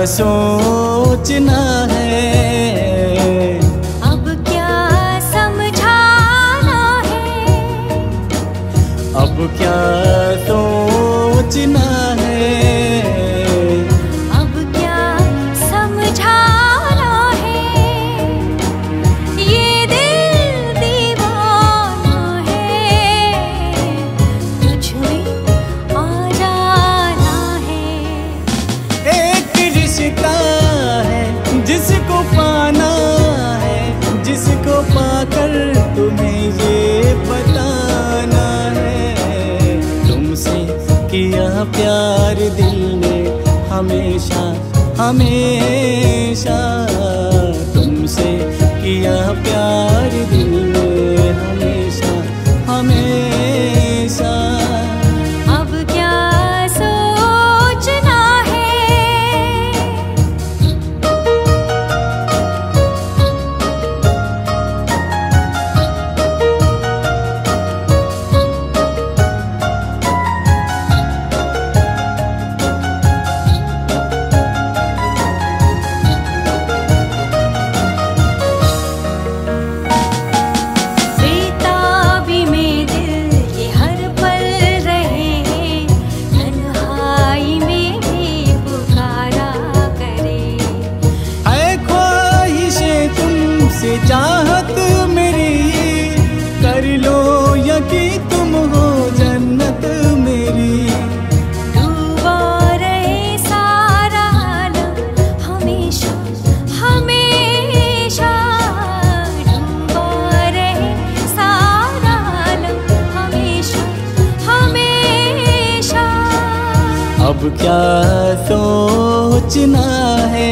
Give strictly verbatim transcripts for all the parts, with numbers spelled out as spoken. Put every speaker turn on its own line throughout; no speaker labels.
सोचना है,
अब क्या समझाना है,
अब क्या सोचना है,
अब क्या समझाना है। ये दिल दीवाना है, तुझ में आ जाना है।
एक रिश्ता है जिसको पाना है, जिसको पाकर तुम्हें ये बताना है। तुमसे किया प्यार दिल ने हमेशा हमेशा, तुमसे किया प्यार दिल ने हमेशा हमेशा।
अब क्या सोचना है, बेताबी में दिल ये हर पल रहे, तन्हाई में भी पुकारा करे।
है ख्वाहिशें तुमसे चाहत मेरी, कर लो यकीन तुम हो जन्नत मेरी।
डूबा रहे सारा आलम हमेशा हमेशा, डूबा रहे सारा आलम हमेशा हमेशा।
अब क्या सोचना है,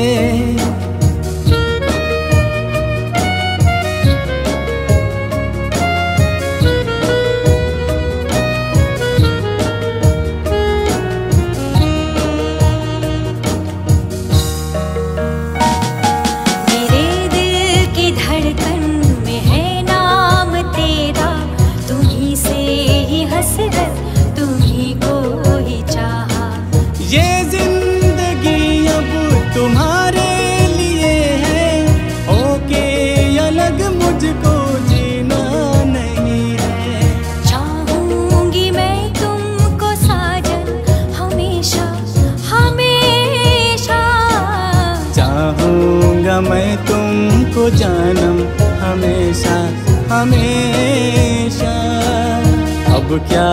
मेरे दिल की धड़कन में है नाम तेरा, तुम्ही से ही हसरत, तुम्ही को ही चाहा।
ये जिंदगी अब तुम्हारे लिए है, होके अलग मुझको जीना नहीं है।
चाहूंगी मैं तुमको साजन हमेशा हमेशा,
चाहूंगा मैं तुमको जानम हमेशा हमेशा। अब क्या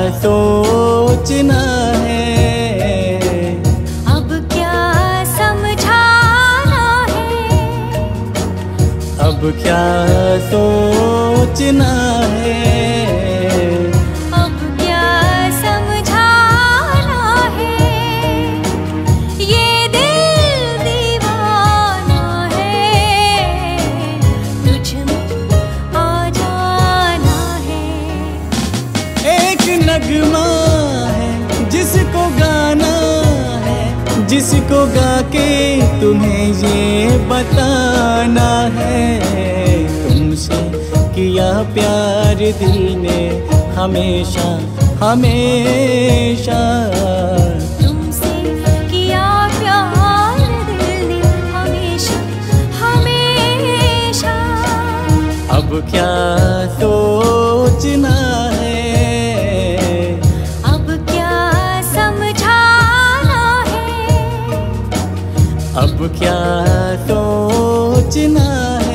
सोचना है,
अब क्या समझाना है,
अब क्या सोचना है,
अब क्या समझाना है। ये दिल दीवाना है, तुझ में आ जाना है।
एक नगमा है जिसको गाना है, जिसको गा के तुम्हें ये बताना है। तुमसे किया प्यार दिल ने हमेशा हमेशा,
तुमसे किया प्यार दिल ने हमेशा हमेशा।
अब क्या सोचना है,
अब क्या समझाना है,
अब क्या सोचना है।